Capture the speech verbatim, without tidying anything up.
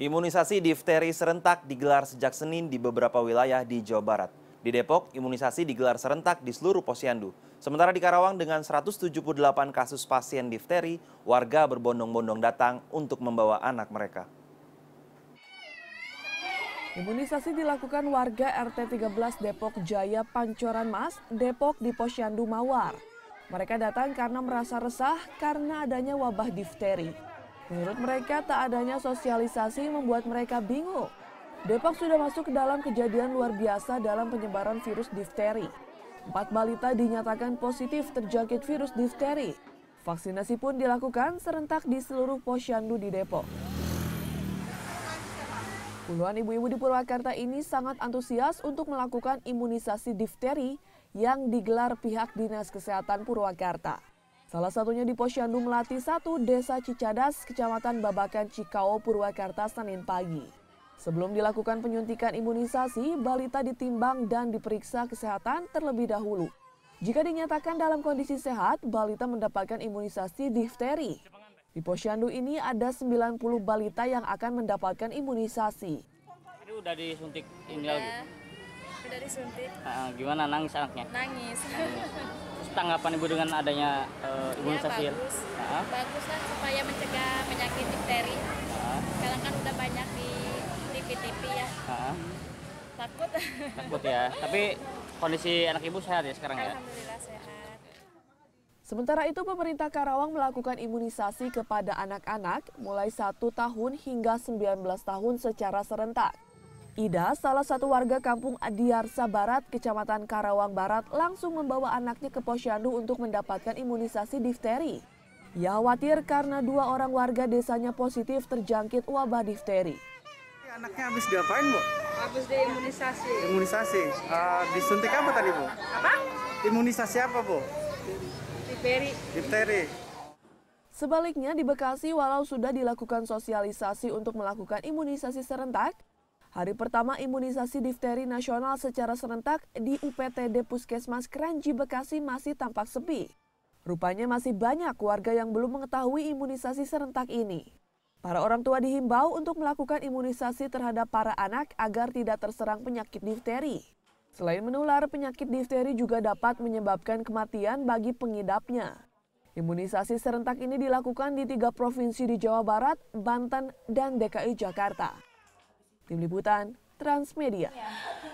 Imunisasi difteri serentak digelar sejak Senin di beberapa wilayah di Jawa Barat. Di Depok, imunisasi digelar serentak di seluruh posyandu. Sementara di Karawang dengan seratus tujuh puluh delapan kasus pasien difteri, warga berbondong-bondong datang untuk membawa anak mereka. Imunisasi dilakukan warga R T tiga belas Depok Jaya Pancoran Mas, Depok di Posyandu Mawar. Mereka datang karena merasa resah karena adanya wabah difteri. Menurut mereka, tak adanya sosialisasi membuat mereka bingung. Depok sudah masuk ke dalam kejadian luar biasa dalam penyebaran virus difteri. Empat balita dinyatakan positif terjangkit virus difteri. Vaksinasi pun dilakukan serentak di seluruh posyandu di Depok. Puluhan ibu-ibu di Purwakarta ini sangat antusias untuk melakukan imunisasi difteri yang digelar pihak Dinas Kesehatan Purwakarta. Salah satunya di Posyandu Melati satu, Desa Cicadas, Kecamatan Babakan, Cikao, Purwakarta, Senin pagi. Sebelum dilakukan penyuntikan imunisasi, balita ditimbang dan diperiksa kesehatan terlebih dahulu. Jika dinyatakan dalam kondisi sehat, balita mendapatkan imunisasi difteri. Di Posyandu ini ada sembilan puluh balita yang akan mendapatkan imunisasi. Ini udah disuntik ini lagi? Udah disuntik. Nah, gimana nangis anaknya? Nangis. Terus tanggapan ibu dengan adanya uh, imunisasi? Ya, bagus. Nah. Bagus lah supaya mencegah penyakit difteri. Nah. Sekarang kan udah banyak di T V-T V ya. Nah. Takut. Takut ya. Tapi kondisi anak ibu sehat ya sekarang ya? Alhamdulillah sehat. Sementara itu, pemerintah Karawang melakukan imunisasi kepada anak-anak mulai satu tahun hingga sembilan belas tahun secara serentak. Ida, salah satu warga kampung Adiarsa Barat, Kecamatan Karawang Barat, langsung membawa anaknya ke posyandu untuk mendapatkan imunisasi difteri. Ia khawatir karena dua orang warga desanya positif terjangkit wabah difteri. Anaknya habis diapain, Bu? Habis diimunisasi. Imunisasi. Uh, disuntik apa tadi, Bu? Apa? Imunisasi apa, Bu? Difteri. Difteri. Sebaliknya di Bekasi, walau sudah dilakukan sosialisasi untuk melakukan imunisasi serentak, hari pertama imunisasi difteri nasional secara serentak di U P T D Puskesmas Kranji Bekasi masih tampak sepi. Rupanya masih banyak warga yang belum mengetahui imunisasi serentak ini. Para orang tua dihimbau untuk melakukan imunisasi terhadap para anak agar tidak terserang penyakit difteri. Selain menular, penyakit difteri juga dapat menyebabkan kematian bagi pengidapnya. Imunisasi serentak ini dilakukan di tiga provinsi di Jawa Barat, Banten, dan D K I Jakarta. Tim Liputan, Transmedia.